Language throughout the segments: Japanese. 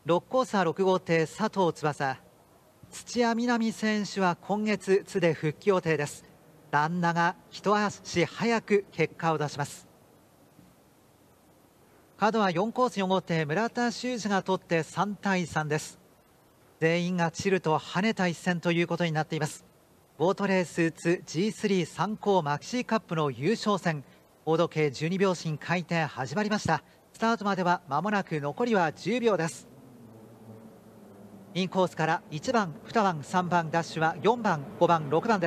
6コースは6号艇佐藤翼。土屋みなみ選手は今月津で復帰予定です。旦那が一足早く結果を出します。角は4コース4号艇村田修司が取って3対3です。全員がチルと跳ねた一戦ということになっています。ボートレース津 G3 参考マキシーカップの優勝戦、大時計12秒針回転始まりました。スタートまでは間もなく残りは10秒です。インコースから1番2番3番ダッシュは4番5番6番です。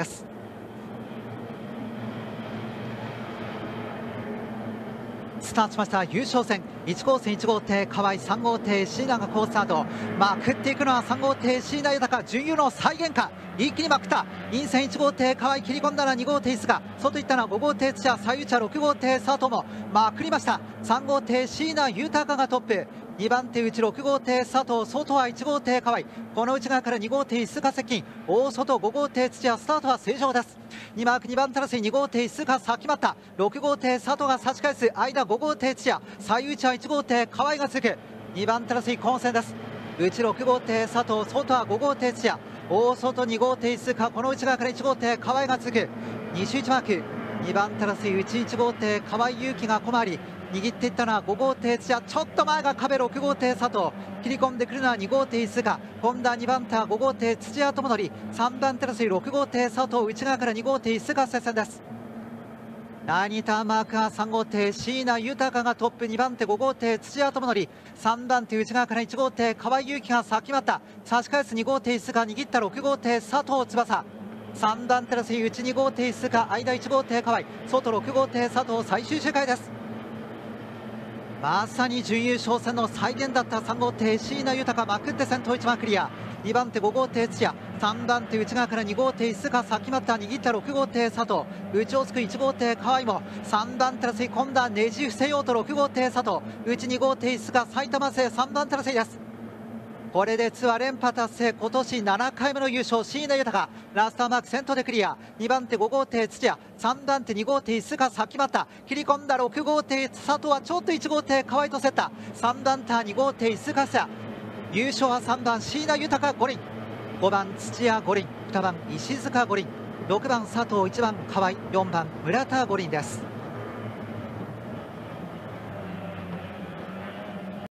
スタートしました。優勝戦1コース1号艇河合3号艇椎名が好スタート。まくっていくのは3号艇椎名豊、準優の再現か。一気にまくった。イン線1号艇河合切り込んだら2号艇須賀、外行ったのは5号艇土屋、最内は6号艇佐藤もまくりました。3号艇椎名豊がトップ、2番手内6号艇佐藤、外は1号艇河合、この内側から2号艇須賀接近、大外5号艇土屋、スタートは正常です。2マーク2番手争い2号艇須賀先まった。6号艇佐藤が差し返す、間5号艇土屋、最内は1号艇河合が続く。2番手争い混戦です。内6号艇佐藤、外は5号艇土屋、大外2号艇須賀、この内側から1号艇河合が続く。西内マーク2番手争い内1号艇河合勇輝が小回り、握っていったのは5号艇土屋、ちょっと前が壁6号艇佐藤、切り込んでくるのは2号艇須賀、今度は2番手は5号艇土屋智則、3番手争い6号艇佐藤、内側から2号艇須賀接戦です。第2ターンマークは3号艇椎名豊がトップ、2番手5号艇土屋智則、3番手内側から1号艇河合勇輝が先まった。差し返す2号艇須賀、握った6号艇佐藤翼、3番手争い内2号艇須賀、間1号艇河合、外6号艇佐藤、最終周回です。まさに準優勝戦の再現だった3号艇椎名豊、まくって先頭1番クリア。2番手5号艇土屋、3番手内側から2号艇須賀先まった、握った6号艇佐藤、内をつく1号艇河合も3番手争い、今度はねじ伏せようと6号艇佐藤、内2号艇須賀、埼玉勢3番手争いです。これでツアー連覇達成、今年7回目の優勝、椎名豊、ラスターマーク先頭でクリア。2番手5号艇土屋、3番手2号艇須賀先まった、切り込んだ6号艇佐藤はちょっと1号艇河合と競った。3番手は2号艇須賀さ、優勝は3番椎名豊五輪、5番土屋五輪、2番石塚五輪、6番佐藤、1番河合、4番村田五輪です。